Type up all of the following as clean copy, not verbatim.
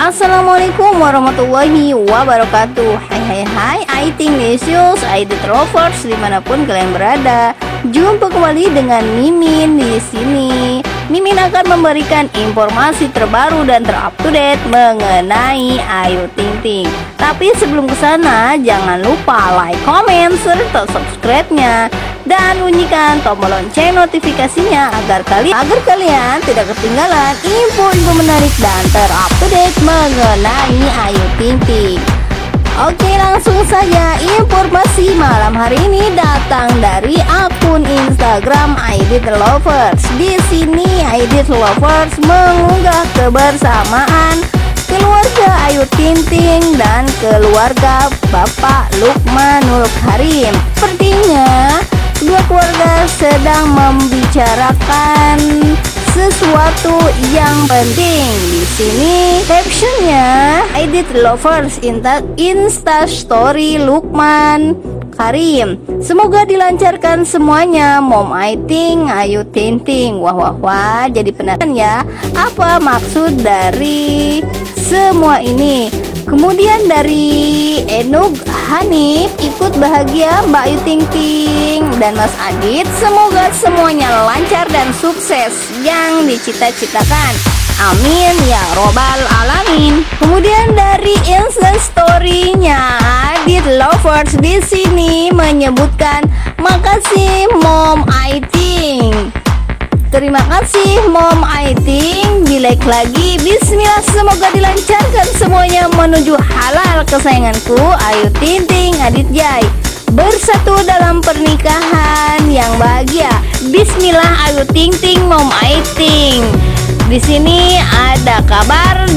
Assalamualaikum warahmatullahi wabarakatuh. Hai IT-Nesius, IT Lovers dimanapun kalian berada. Jumpa kembali dengan Mimin di sini. Mimin akan memberikan informasi terbaru dan terupdate mengenai Ayu Ting Ting. Tapi sebelum kesana, jangan lupa like, comment, serta subscribe-nya dan bunyikan tombol lonceng notifikasinya agar kalian tidak ketinggalan info-info menarik dan terupdate mengenai Ayu Ting Ting. Oke, langsung saja informasi malam hari ini datang dari akun Instagram ID Lovers. Di sini ID Lovers mengunggah kebersamaan keluarga Ayu Ting Ting dan keluarga Bapak Lukmanul Karim. Sepertinya kedua keluarga sedang membicarakan sesuatu yang penting. Di sini captionnya Edit Lovers Insta Story Lukman Karim. Semoga dilancarkan semuanya, Mom Aiting, Ayu Ting Ting. Wah, jadi penasaran ya, apa maksud dari semua ini? Kemudian dari Enug Hanif, ikut bahagia Mbak Ayu Ting Ting dan Mas Adit. Semoga semuanya lancar dan sukses yang dicita-citakan. Amin ya robbal alamin. Kemudian dari Insta Story-nya Adit Lovers di sini menyebutkan makasih Mom Aiting. Terima kasih Mom Aiting, di-like lagi. Bismillah, semoga dilancarkan semuanya menuju halal kesayanganku Ayu Ting Ting, Adit Jai. Bersatu dalam pernikahan yang bahagia. Bismillah Ayu Ting Ting, Mom Aiting. Di sini ada kabar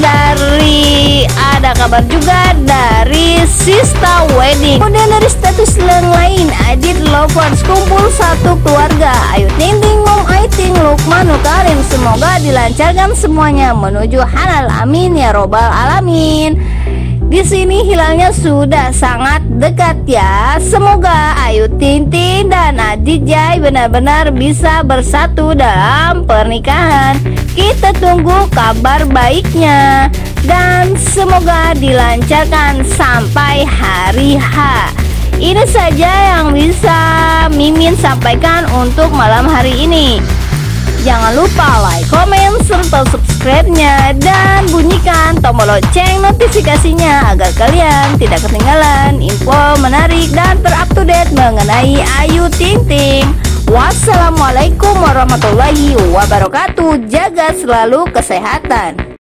juga dari Sista Wedding. Kemudian dari status yang lain, Adit Lovers kumpul satu keluarga Ayu Ting Ting, Mom Aiting, Lukmanul Karim. Semoga dilancarkan semuanya menuju halal. Amin ya robbal alamin. Di sini hilalnya sudah sangat dekat ya. Semoga Ayu Ting Ting dan Adit Jai benar-benar bisa bersatu dalam pernikahan. Kita tunggu kabar baiknya dan semoga dilancarkan sampai hari H. Ini saja yang bisa Mimin sampaikan untuk malam hari ini. Jangan lupa like, comment, serta subscribe-nya dan bunyikan tombol lonceng notifikasinya agar kalian tidak ketinggalan info menarik dan terupdate mengenai Ayu Ting Ting. Wassalamualaikum warahmatullahi wabarakatuh. Jaga selalu kesehatan.